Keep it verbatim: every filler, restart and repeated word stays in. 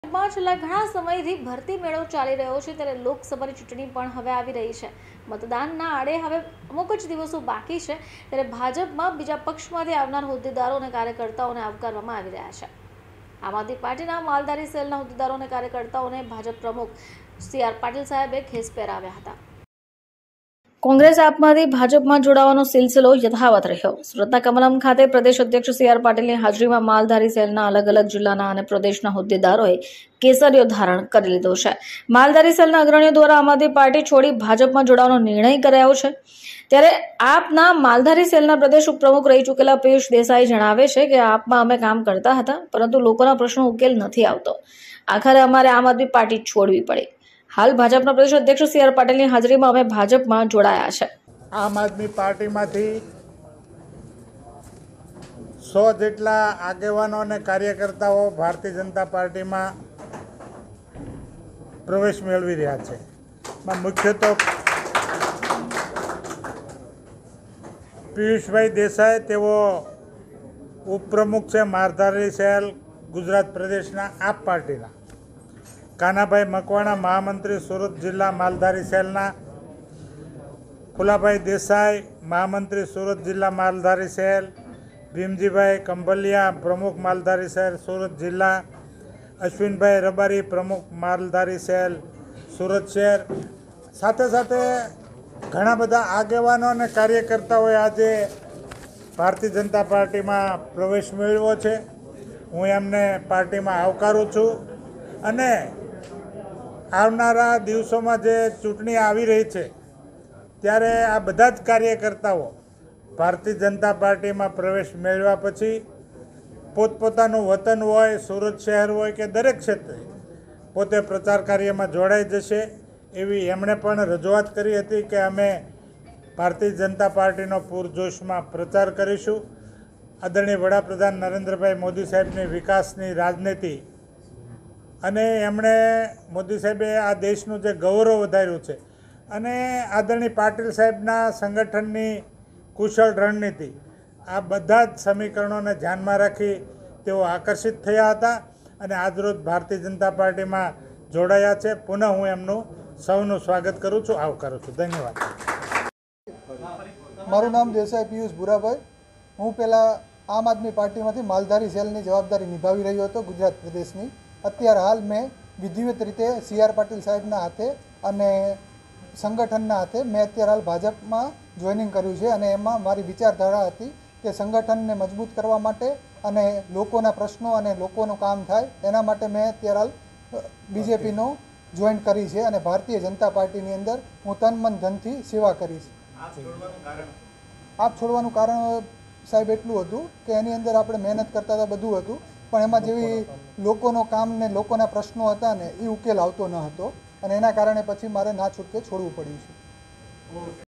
માં છેલ્લા ઘણા સમયથી ભરતી મેળો ચાલી રહ્યો છે ત્યારે લોકસભાની ચૂંટણી પણ હવે આવી રહી છે। મતદાનના આડે હવે અમુક જ દિવસો બાકી છે ત્યારે ભાજપમાં બીજા પક્ષમાંથી આવનાર હોદ્દેદારો અને કાર્યકર્તાઓને આવકારવામાં આવી રહ્યા છે। આમ આદમી પાર્ટીના માલધારી સેલના હોદ્દેદારો અને કાર્યકર્તાઓને ભાજપ પ્રમુખ સી આર પાટીલ સાહેબે ખેસ પહેરાવ્યા હતા। કોંગ્રેસ આપમાંથી ભાજપમાં જોડાવાનો સિલસિલો યથાવત રહ્યો। સુરતના કમલમ ખાતે પ્રદેશ અધ્યક્ષ સી આર પાટીલની હાજરીમાં માલધારી સેલના અલગ અલગ જિલ્લાના અને પ્રદેશના હોદ્દેદારોએ કેસરીયો ધારણ કરી લીધો છે। માલધારી સેલના અગ્રણીઓ દ્વારા આમ આદમી પાર્ટી છોડી ભાજપમાં જોડાવાનો નિર્ણય કરાયો છે। ત્યારે આપના માલધારી સેલના પ્રદેશ ઉપપ્રમુખ રહી ચૂકેલા પિયુષ દેસાઈ જણાવે છે કે આપમાં અમે કામ કરતા હતા, પરંતુ લોકોના પ્રશ્નો ઉકેલ નથી આવતો। આખરે અમારે આમ આદમી પાર્ટી છોડવી પડી। હાલ ભાજપના પ્રદેશ અધ્યક્ષ સી આર પાટીલની હાજરીમાં અમે ભાજપમાં જોડાયા છે। આમ આદમી પાર્ટીમાંથી સો જેટલા આગેવાનો અને કાર્યકર્તાઓ ભારતીય જનતા પાર્ટીમાં પ્રવેશ મેળવી રહ્યા છે। મુખ્ય તો પિયુષભાઈ દેસાઈ, તેઓ ઉપપ્રમુખ છે માલધારી સેલ ગુજરાત પ્રદેશના આપ પાર્ટીના। કાનાભાઈ મકવાણા, મહામંત્રી સુરત જિલ્લા માલધારી સેલના। ફુલાભાઈ દેસાઈ, મહામંત્રી સુરત જિલ્લા માલધારી સેલ। ભીમજીભાઈ કંભલિયા, પ્રમુખ માલધારી સેલ સુરત જિલ્લા। અશ્વિનભાઈ રબારી, પ્રમુખ માલધારી સેલ સુરત શહેર। સાથે સાથે ઘણા બધા આગેવાનો અને કાર્યકર્તાઓએ આજે ભારતીય જનતા પાર્ટીમાં પ્રવેશ મેળવ્યો છે। હું એમને પાર્ટીમાં આવકારું છું અને આવનારા દિવસોમાં જે ચૂંટણી આવી રહી છે ત્યારે આ બધા જ કાર્યકર્તાઓ ભારતીય જનતા પાર્ટીમાં પ્રવેશ મેળવ્યા પછી પોતપોતાનું વતન હોય, સુરત શહેર હોય કે દરેક ક્ષેત્રે પોતે પ્રચાર કાર્યમાં જોડાઈ જશે એવી એમણે પણ રજૂઆત કરી હતી કે અમે ભારતીય જનતા પાર્ટીનો પૂરજોશમાં પ્રચાર કરીશું। આદરણીય વડાપ્રધાન નરેન્દ્રભાઈ મોદી સાહેબની વિકાસની રાજનીતિ અને એમણે મોદી સાહેબે આ દેશનું જે ગૌરવ વધાર્યું છે અને આદરણીય પાટીલ સાહેબના સંગઠનની કુશળ રણનીતિ, આ બધા જ સમીકરણોને ધ્યાનમાં રાખી તેઓ આકર્ષિત થયા હતા અને આજરોજ ભારતીય જનતા પાર્ટીમાં જોડાયા છે। પુનઃ હું એમનું સૌનું સ્વાગત કરું છું, આવકારું છું। ધન્યવાદ। મારું નામ દેસાઈ પિયુષ ભુરાભાઈ। હું પહેલાં આમ આદમી પાર્ટીમાંથી માલધારી સેલની જવાબદારી નિભાવી રહ્યો હતો ગુજરાત પ્રદેશની। અત્યારે હાલ મેં વિધિવત રીતે સી આર પાટીલ સાહેબના હાથે અને સંગઠનના હાથે મેં અત્યારે હાલ ભાજપમાં જોઈનિંગ કર્યું છે અને એમાં મારી વિચારધારા હતી કે સંગઠનને મજબૂત કરવા માટે અને લોકોના પ્રશ્નો અને લોકોનું કામ થાય એના માટે મેં અત્યારે હાલ બીજેપીનો જોઈન કરી છે અને ભારતીય જનતા પાર્ટીની અંદર હું તન મન ધનથી સેવા કરીશ। આપ છોડવાનું કારણ સાહેબ એટલું હતું કે એની અંદર આપણે મહેનત કરતા હતા, બધું હતું, પણ એમાં જેવી લોકોનો કામ ને લોકોના પ્રશ્નો હતા ને એ ઉકેલ આવતો ન હતો અને એના કારણે પછી મારે ના છૂટકે છોડવું પડ્યું છે।